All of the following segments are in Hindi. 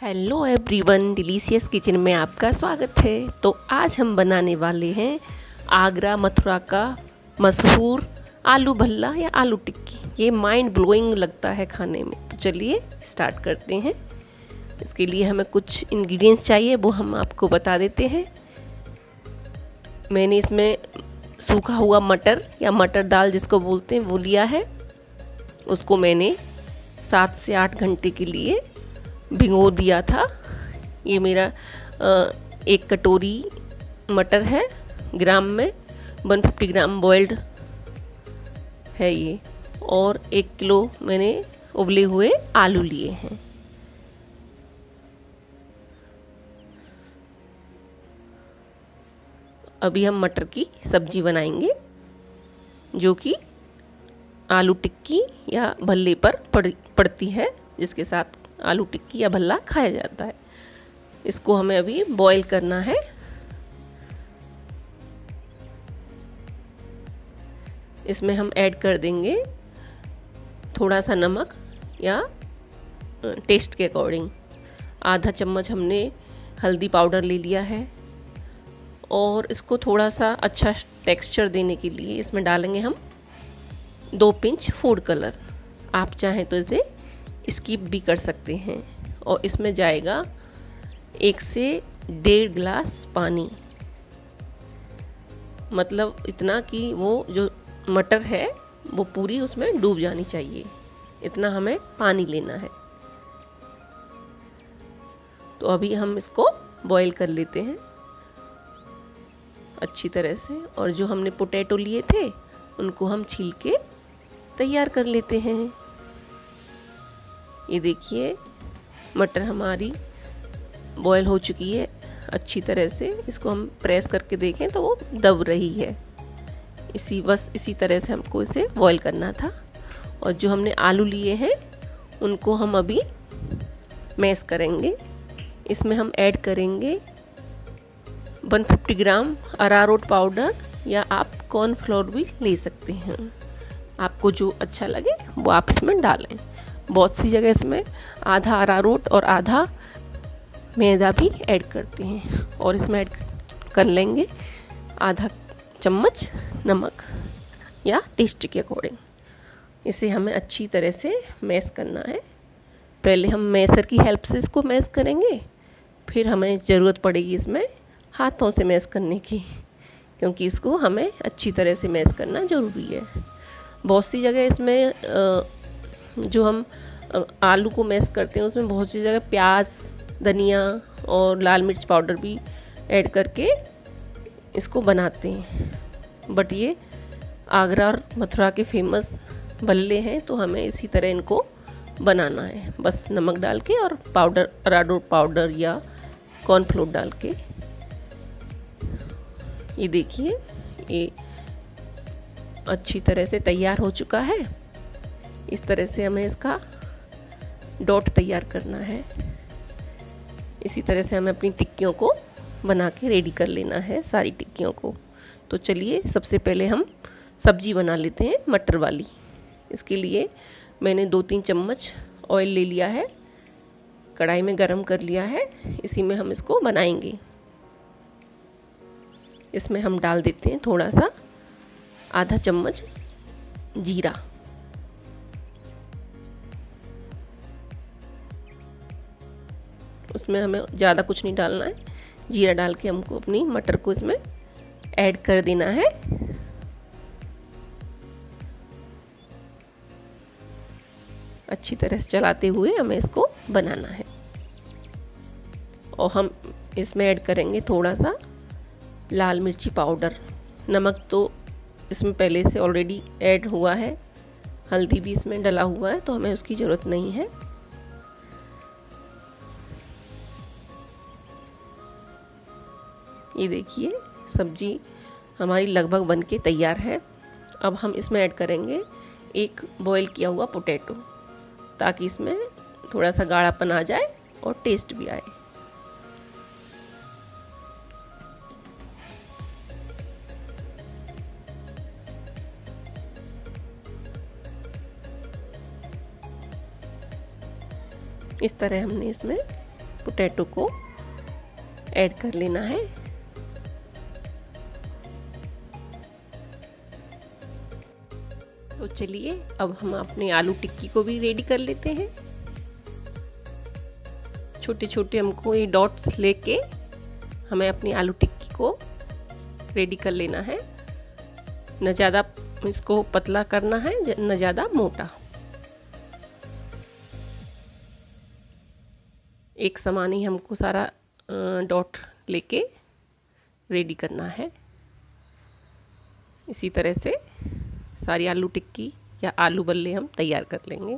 हेलो एवरीवन, डिलीशियस किचन में आपका स्वागत है। तो आज हम बनाने वाले हैं आगरा मथुरा का मशहूर आलू भल्ला या आलू टिक्की। ये माइंड ब्लोइंग लगता है खाने में। तो चलिए स्टार्ट करते हैं। इसके लिए हमें कुछ इंग्रेडिएंट्स चाहिए, वो हम आपको बता देते हैं। मैंने इसमें सूखा हुआ मटर या मटर दाल जिसको बोलते हैं वो लिया है। उसको मैंने 7 से 8 घंटे के लिए भिगो दिया था। ये मेरा 1 कटोरी मटर है, ग्राम में 150 ग्राम बॉइल्ड है ये, और 1 किलो मैंने उबले हुए आलू लिए हैं। अभी हम मटर की सब्जी बनाएंगे जो कि आलू टिक्की या भल्ले पर पड़ती है, जिसके साथ आलू टिक्की या भल्ला खाया जाता है। इसको हमें अभी बॉईल करना है। इसमें हम ऐड कर देंगे थोड़ा सा नमक या टेस्ट के अकॉर्डिंग। आधा चम्मच हमने हल्दी पाउडर ले लिया है, और इसको थोड़ा सा अच्छा टेक्सचर देने के लिए इसमें डालेंगे हम 2 पिंच फूड कलर। आप चाहें तो इसे स्किप भी कर सकते हैं। और इसमें जाएगा 1 से 1.5 गिलास पानी, मतलब इतना कि वो जो मटर है वो पूरी उसमें डूब जानी चाहिए, इतना हमें पानी लेना है। तो अभी हम इसको बॉईल कर लेते हैं अच्छी तरह से। और जो हमने पोटैटो लिए थे उनको हम छील के तैयार कर लेते हैं। ये देखिए मटर हमारी बॉयल हो चुकी है अच्छी तरह से। इसको हम प्रेस करके देखें तो वो दब रही है। इसी तरह से हमको इसे बॉयल करना था। और जो हमने आलू लिए हैं उनको हम अभी मैश करेंगे। इसमें हम ऐड करेंगे 150 ग्राम अरारोट पाउडर, या आप कॉर्नफ्लोर भी ले सकते हैं। आपको जो अच्छा लगे वो आप इसमें डालें। बहुत सी जगह इसमें आधा अरारोट और आधा मैदा भी ऐड करते हैं। और इसमें ऐड कर लेंगे आधा चम्मच नमक या टेस्ट के अकॉर्डिंग। इसे हमें अच्छी तरह से मैश करना है। पहले हम मैशर की हेल्प से इसको मैश करेंगे, फिर हमें ज़रूरत पड़ेगी इसमें हाथों से मैश करने की, क्योंकि इसको हमें अच्छी तरह से मैश करना ज़रूरी है। बहुत सी जगह इसमें जो हम आलू को मैश करते हैं उसमें बहुत सी जगह प्याज, धनिया और लाल मिर्च पाउडर भी ऐड करके इसको बनाते हैं। बट ये आगरा और मथुरा के फेमस भल्ले हैं, तो हमें इसी तरह इनको बनाना है, बस नमक डाल के और पाउडर, अरारोट पाउडर या कॉर्नफ्लोर डाल के। ये देखिए ये अच्छी तरह से तैयार हो चुका है। इस तरह से हमें इसका डॉट तैयार करना है। इसी तरह से हमें अपनी टिक्कियों को बना के रेडी कर लेना है, सारी टिक्कियों को। तो चलिए सबसे पहले हम सब्जी बना लेते हैं मटर वाली। इसके लिए मैंने 2-3 चम्मच ऑयल ले लिया है, कढ़ाई में गरम कर लिया है। इसी में हम इसको बनाएंगे। इसमें हम डाल देते हैं थोड़ा सा आधा चम्मच जीरा। उसमें हमें ज़्यादा कुछ नहीं डालना है। जीरा डाल के हमको अपनी मटर को इसमें ऐड कर देना है। अच्छी तरह से चलाते हुए हमें इसको बनाना है। और हम इसमें ऐड करेंगे थोड़ा सा लाल मिर्ची पाउडर। नमक तो इसमें पहले से ऑलरेडी ऐड हुआ है, हल्दी भी इसमें डला हुआ है, तो हमें उसकी ज़रूरत नहीं है। ये देखिए सब्जी हमारी लगभग बन के तैयार है। अब हम इसमें ऐड करेंगे 1 बॉईल किया हुआ पोटैटो, ताकि इसमें थोड़ा सा गाढ़ापन आ जाए और टेस्ट भी आए। इस तरह हमने इसमें पोटैटो को ऐड कर लेना है। तो चलिए अब हम अपने आलू टिक्की को भी रेडी कर लेते हैं। छोटे छोटे हमको ये डॉट्स लेके हमें अपनी आलू टिक्की को रेडी कर लेना है। न ज़्यादा इसको पतला करना है न ज़्यादा मोटा। एक समान ही हमको सारा डॉट लेके रेडी करना है। इसी तरह से सारी आलू टिक्की या आलू बल्ले हम तैयार कर लेंगे।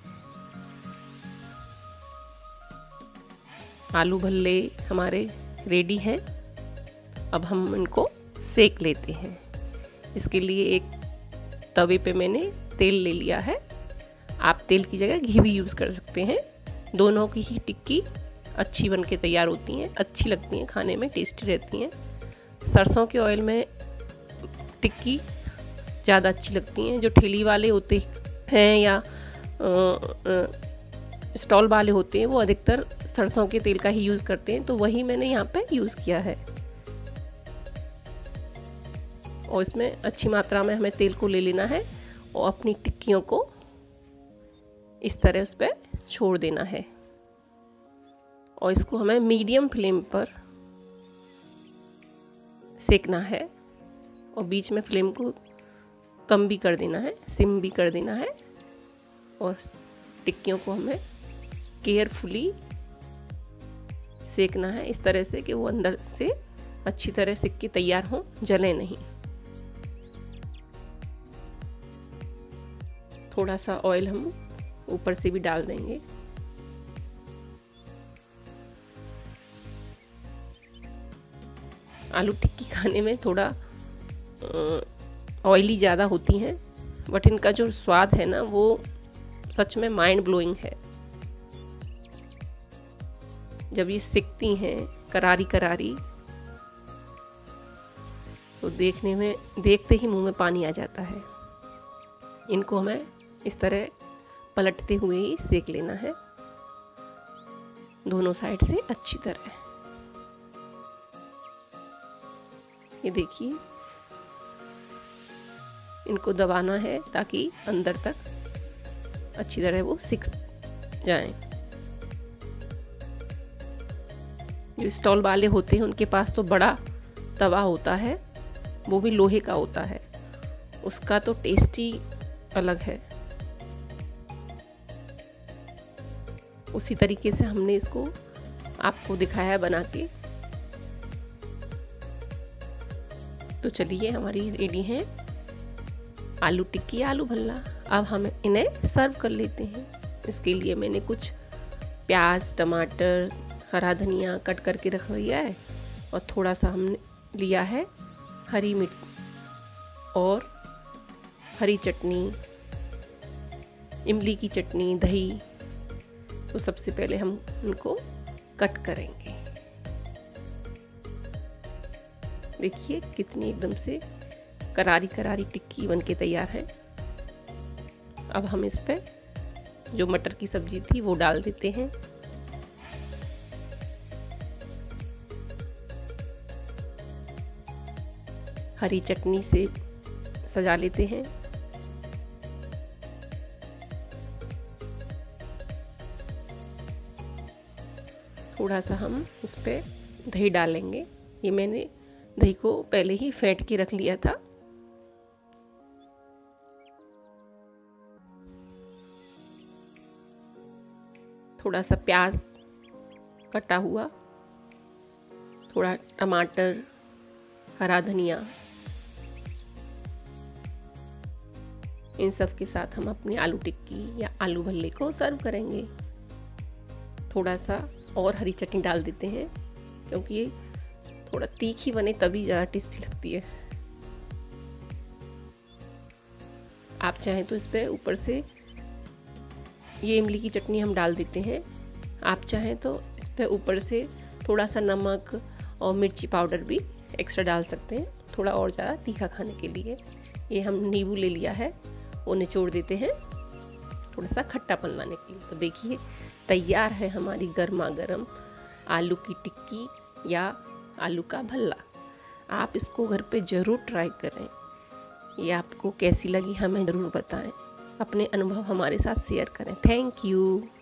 आलू भल्ले हमारे रेडी हैं। अब हम इनको सेक लेते हैं। इसके लिए एक तवे पे मैंने तेल ले लिया है। आप तेल की जगह घी भी यूज़ कर सकते हैं। दोनों की ही टिक्की अच्छी बन के तैयार होती हैं, अच्छी लगती हैं, खाने में टेस्टी रहती हैं। सरसों के ऑयल में टिक्की ज़्यादा अच्छी लगती हैं। जो ठेली वाले होते हैं या स्टॉल वाले होते हैं वो अधिकतर सरसों के तेल का ही यूज़ करते हैं, तो वही मैंने यहाँ पे यूज़ किया है। और इसमें अच्छी मात्रा में हमें तेल को ले लेना है और अपनी टिक्कियों को इस तरह उस पर छोड़ देना है। और इसको हमें मीडियम फ्लेम पर सेकना है और बीच में फ्लेम को कम भी कर देना है, सिम भी कर देना है। और टिक्कियों को हमें केयरफुली सेकना है इस तरह से कि वो अंदर से अच्छी तरह सिक के तैयार हो, जले नहीं। थोड़ा सा ऑयल हम ऊपर से भी डाल देंगे। आलू टिक्की खाने में थोड़ा ऑयली ज़्यादा होती हैं, बट इनका जो स्वाद है ना वो सच में माइंड ब्लोइंग है। जब ये सिकती हैं करारी करारी तो देखने में देखते ही मुंह में पानी आ जाता है। इनको हमें इस तरह पलटते हुए ही सेक लेना है दोनों साइड से अच्छी तरह। ये देखिए, इनको दबाना है ताकि अंदर तक अच्छी तरह वो सिक जाएं। जो स्टॉल वाले होते हैं उनके पास तो बड़ा तवा होता है, वो भी लोहे का होता है, उसका तो टेस्ट ही अलग है। उसी तरीके से हमने इसको आपको दिखाया बना के। तो चलिए, हमारी रेडी है आलू टिक्की आलू भल्ला। अब हम इन्हें सर्व कर लेते हैं। इसके लिए मैंने कुछ प्याज, टमाटर, हरा धनिया कट करके रख लिया है और थोड़ा सा हमने लिया है हरी मिर्च और हरी चटनी, इमली की चटनी, दही। तो सबसे पहले हम उनको कट करेंगे। देखिए कितनी एकदम से करारी करारी टिक्की बनके तैयार है। अब हम इस पे जो मटर की सब्जी थी वो डाल देते हैं। हरी चटनी से सजा लेते हैं। थोड़ा सा हम इस पे दही डालेंगे। ये मैंने दही को पहले ही फेंट के रख लिया था। थोड़ा सा प्याज कटा हुआ, थोड़ा टमाटर, हरा धनिया, इन सब के साथ हम अपनी आलू टिक्की या आलू भल्ले को सर्व करेंगे। थोड़ा सा और हरी चटनी डाल देते हैं क्योंकि ये थोड़ा तीखी बने तभी ज़्यादा टेस्टी लगती है। आप चाहें तो इस पर ऊपर से ये इमली की चटनी हम डाल देते हैं। आप चाहें तो इस पर ऊपर से थोड़ा सा नमक और मिर्ची पाउडर भी एक्स्ट्रा डाल सकते हैं, थोड़ा और ज़्यादा तीखा खाने के लिए। ये हम नींबू ले लिया है, वो निचोड़ देते हैं थोड़ा सा खट्टापन लाने के लिए। तो देखिए तैयार है हमारी गर्मा गर्म आलू की टिक्की या आलू का भल्ला। आप इसको घर पे ज़रूर ट्राई करें। ये आपको कैसी लगी हमें ज़रूर बताएं। अपने अनुभव हमारे साथ शेयर करें। Thank you.